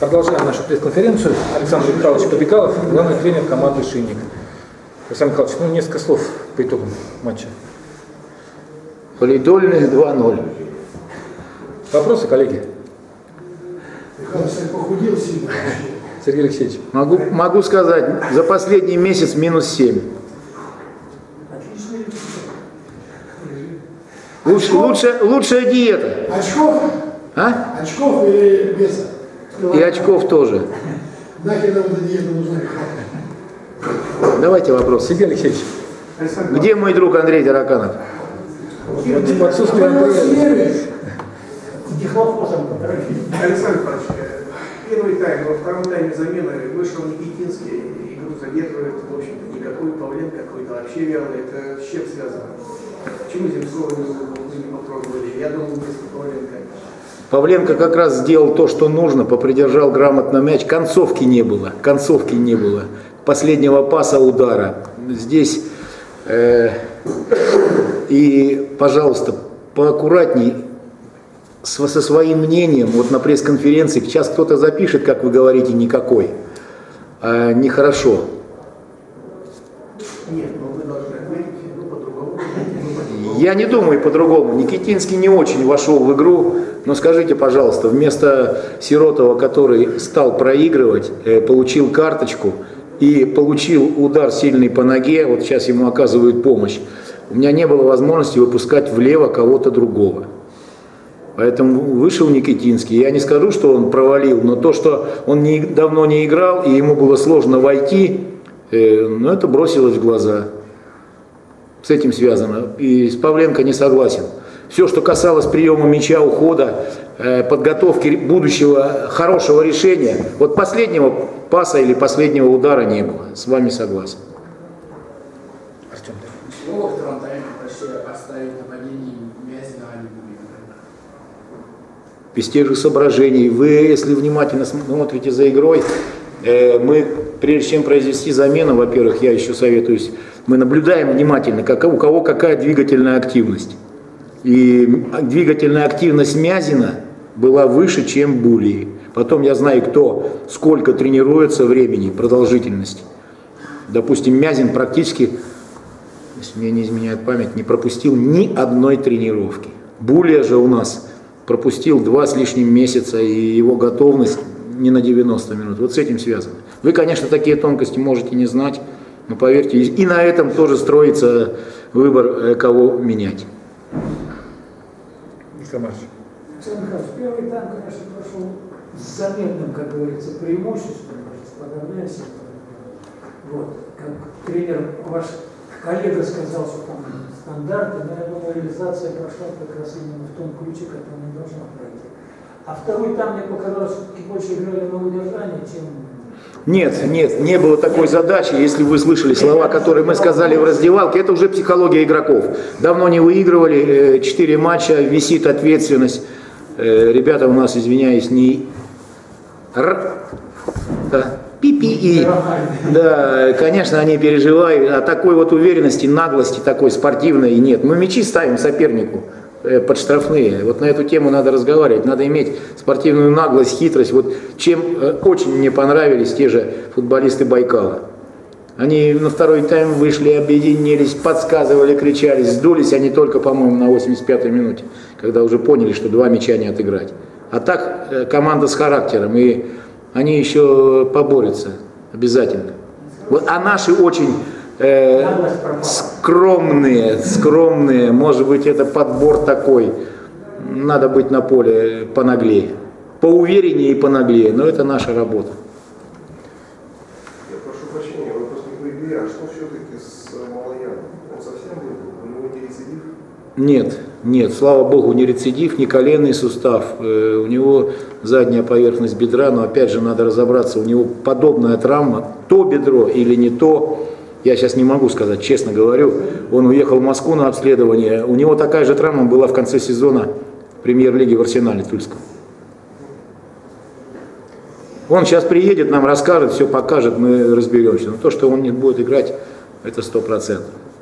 Продолжаем нашу пресс-конференцию. Александр Михайлович Побегалов, главный тренер команды «Шинник». Александр Михайлович, несколько слов по итогам матча. Полидольных 2-0. Вопросы, коллеги? Похудел сильно. Сергей Алексеевич. Могу сказать, за последний месяц -7. Лучшая диета. Очков? А? Очков или веса? И очков тоже. Нахер нам эта диета нужна? Давайте вопрос. Сергей Алексеевич. Где мой друг Андрей Тараканов? В отсутствии Андрея. Александр Павлович, первый тайм, во втором тайме замены вышел Никитинский, игру задерживает, в общем-то, никакой Павленко какой-то вообще вялый. Это с чем связано? Почему Земцова вы не попробовали? Я думал, вместо Павленко. Павленко как раз сделал то, что нужно, попридержал грамотно мяч. Концовки не было. Последнего паса, удара. Здесь и, пожалуйста, поаккуратней со своим мнением. Вот на пресс-конференции сейчас кто-то запишет, как вы говорите, никакой. Нехорошо. Нет, но вы должны ответить по-другому. Я не думаю по-другому. Никитинский не очень вошел в игру. Но скажите, пожалуйста, вместо Сиротова, который стал проигрывать, получил карточку и получил удар сильный по ноге, вот сейчас ему оказывают помощь, у меня не было возможности выпускать влево кого-то другого. Поэтому вышел Никитинский. Я не скажу, что он провалил, но то, что он давно не играл и ему было сложно войти, это бросилось в глаза. С этим связано. И с Павленко не согласен. Все, что касалось приема мяча, ухода, подготовки будущего хорошего решения, вот последнего паса или последнего удара не было. С вами согласен. Артем. Чего во втором тайме почти оставить нападение Мязина, а не Булина? Без тех же соображений. Вы, если внимательно смотрите за игрой, мы, прежде чем произвести замену, во-первых, я еще советуюсь, мы наблюдаем внимательно, у кого какая двигательная активность. И двигательная активность Мязина была выше, чем Булии. Потом я знаю, кто сколько тренируется времени, продолжительности. Допустим, Мязин практически, если мне не изменяет память, не пропустил ни одной тренировки. Булия же у нас пропустил 2 с лишним месяца, и его готовность не на 90 минут. Вот с этим связано. Вы, конечно, такие тонкости можете не знать, но поверьте, и на этом тоже строится выбор, кого менять. Александр Михайлович, первый тайм, конечно, прошел с заметным, как говорится, преимуществом, с подавляющим. Вот, как тренер, ваш коллега сказал, что там стандарты, но я думаю, реализация прошла как раз именно в том ключе, как она должна пройти. А второй тайм, мне показалось, все-таки больше играли на удержание, чем... Нет, не было такой задачи. Если вы слышали слова, которые мы сказали в раздевалке, это уже психология игроков. Давно не выигрывали, 4 матча, висит ответственность. Ребята у нас, извиняюсь, не пи-пи-и. Да, конечно, они переживают. А такой вот уверенности, наглости такой спортивной нет. Мы мячи ставим сопернику под штрафные. Вот на эту тему надо разговаривать. Надо иметь спортивную наглость, хитрость. Вот чем очень мне понравились те же футболисты Байкала. Они на второй тайм вышли, объединились, подсказывали, кричали, сдулись они только, по-моему, на 85-й минуте, когда уже поняли, что 2 мяча не отыграть. А так команда с характером, и они еще поборются обязательно. Вот, а наши очень скромные, может быть, это подбор такой. Надо быть на поле понаглее, поувереннее и понаглее, но это наша работа. Я прошу прощения, вопрос не по игре, а что все-таки с Малояном? Он совсем был? У него не рецидив? Нет, слава богу, не рецидив, не коленный сустав. У него задняя поверхность бедра, но опять же надо разобраться, у него подобная травма, то бедро или не то. Я сейчас не могу сказать, честно говорю. Он уехал в Москву на обследование. У него такая же травма была в конце сезона премьер-лиги в Арсенале Тульском. Он сейчас приедет, нам расскажет, все покажет, мы разберемся. Но то, что он не будет играть, это 100%.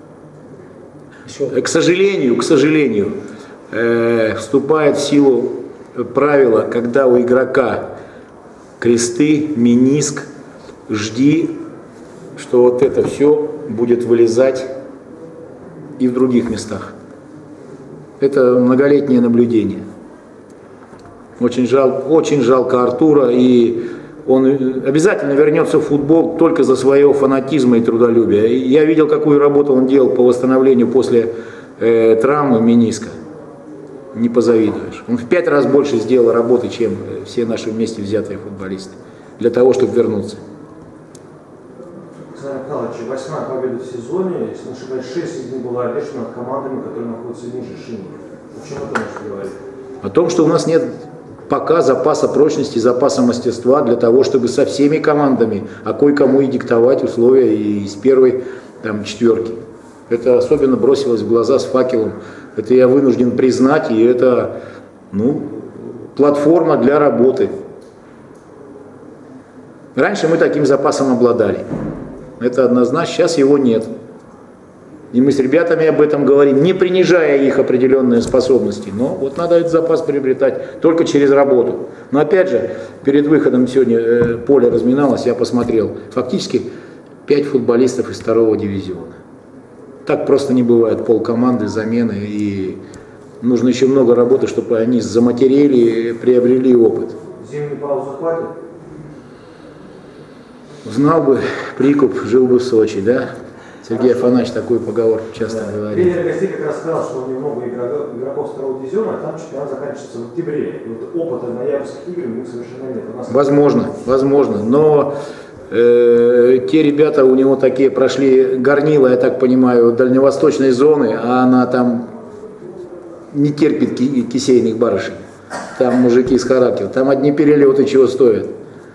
К сожалению, вступает в силу правило, когда у игрока кресты, мениск, жди, что вот это все будет вылезать и в других местах. Это многолетнее наблюдение. Очень жалко Артура, и он обязательно вернется в футбол только за своего фанатизма и трудолюбия. Я видел, какую работу он делал по восстановлению после травмы мениска. Не позавидуешь. Он в 5 раз больше сделал работы, чем все наши вместе взятые футболисты, для того, чтобы вернуться. Александр Михайлович, 8-я победа в сезоне, если не ошибаюсь, 6 из них была одержана над командами, которые находятся ниже Шинника. О чем это может говорить? О том, что у нас нет пока запаса прочности, запаса мастерства для того, чтобы со всеми командами, а кое-кому и диктовать условия и из первой там, 4. Это особенно бросилось в глаза с Факелом. Это я вынужден признать, и это платформа для работы. Раньше мы таким запасом обладали. Это однозначно, сейчас его нет. И мы с ребятами об этом говорим, не принижая их определенные способности. Но вот надо этот запас приобретать только через работу. Но опять же, перед выходом сегодня поле разминалось, я посмотрел. Фактически 5 футболистов из 2-го дивизиона. Так просто не бывает, полкоманды, замены. И нужно еще много работы, чтобы они заматерели, приобрели опыт. Зимнюю паузу хватит? Знал бы Прикуп, жил бы в Сочи, да? Сергей Афанасьевич такую поговорку часто говорит. Тренер гостей как раз сказал, что у него много игроков 2-го дивизиона, а там чемпионат заканчивается в октябре. И вот опыта ноябрьских игр у них совершенно нет. Возможно. Но те ребята у него такие прошли горнила, я так понимаю, дальневосточной зоны, а она там не терпит кисейных барышей. Там мужики с характером. Там одни перелеты чего стоят.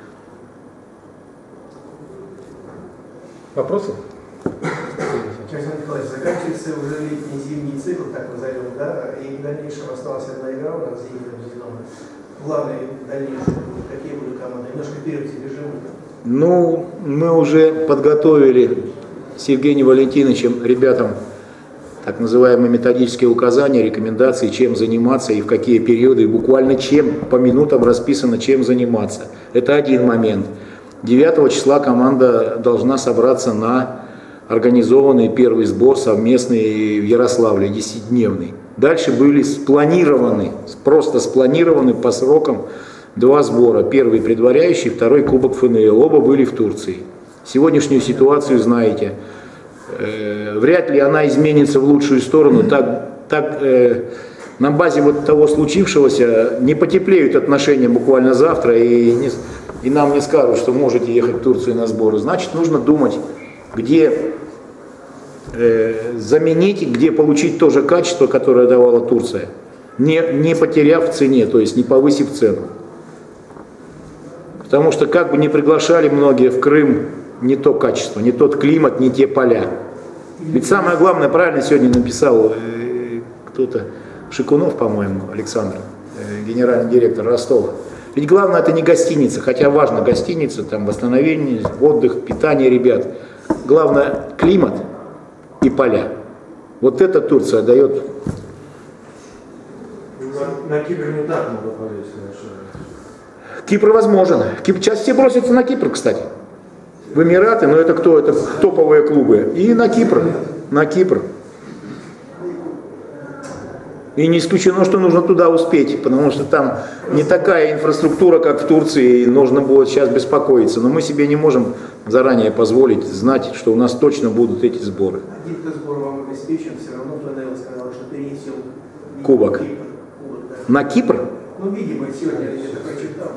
Вопросы? Александр Николаевич, заканчивается уже летний зимний цикл, так назовем, да, и в дальнейшем осталась одна игра у нас зимнего сезона. Главные дальнейшие, какие будут команды? Немножко вперед бежим. Мы уже подготовили с Евгением Валентиновичем ребятам так называемые методические указания, рекомендации, чем заниматься и в какие периоды, и буквально чем по минутам расписано, чем заниматься. Это один момент. 9 числа команда должна собраться на организованный первый сбор совместный в Ярославле, 10-дневный. Дальше были просто спланированы по срокам 2 сбора. Первый предваряющий, второй Кубок ФНЛ. Оба были в Турции. Сегодняшнюю ситуацию знаете. Вряд ли она изменится в лучшую сторону. На базе вот того случившегося не потеплеют отношения буквально завтра, и нам не скажут, что можете ехать в Турцию на сборы. Значит, нужно думать, где заменить, где получить то же качество, которое давала Турция, не потеряв в цене, то есть не повысив цену. Потому что как бы ни приглашали многие в Крым, не то качество, не тот климат, не те поля. Ведь самое главное, правильно сегодня написал кто-то, Шикунов, по-моему, Александр, генеральный директор Ростова. Ведь главное это не гостиница, хотя важно гостиница, там восстановление, отдых, питание ребят. Главное климат и поля. Вот это Турция дает. На Кипр не так много полезть, конечно. Кипр возможен. Сейчас все бросятся на Кипр, кстати. В Эмираты, но это кто? Это топовые клубы. И на Кипр. На Кипр. И не исключено, что нужно туда успеть, потому что там не такая инфраструктура, как в Турции, и нужно будет сейчас беспокоиться. Но мы себе не можем заранее позволить знать, что у нас точно будут эти сборы. Один-то сбор вам обеспечен, все равно ФНЛ сказал, что перенесем Кубок. Да. На Кипр? Видимо, сегодня я это прочитал.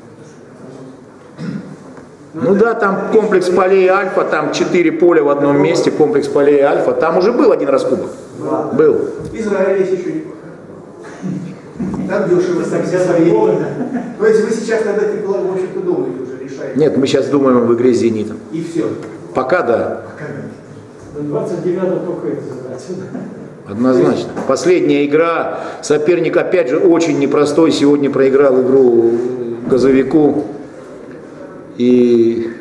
Да, там комплекс полей Альфа, там 4 поля в одном месте, комплекс полей Альфа. Там уже был один раз кубок. Да. Был. Израиль есть еще не пока. Там дешево, там вся свои. То есть вы сейчас над этим, в общем-то, думаете уже, решаете? Нет, мы сейчас думаем в игре с «Зенитом». И все? Пока да. 29-го только это задать. Однозначно. Последняя игра. Соперник, опять же, очень непростой. Сегодня проиграл игру Газовику. И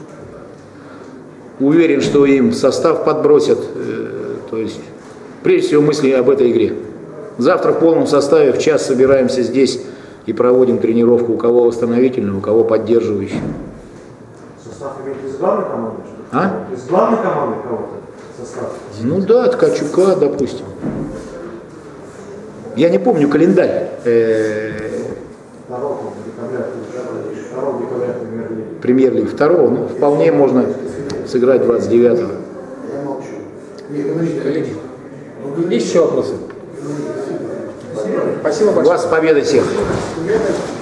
уверен, что им состав подбросят. То есть, прежде всего, мысли об этой игре. Завтра в полном составе в час собираемся здесь и проводим тренировку, у кого восстановительную, у кого поддерживающую. Состав имеет из главной команды? Что? А? Из главной команды кого-то состав? Ну да, Ткачука, допустим. Я не помню календарь. 2 декабря Премьер-лиги 2, ну вполне можно сыграть 29-го. Коллеги, есть еще вопросы? Спасибо У большое. вас победа всех.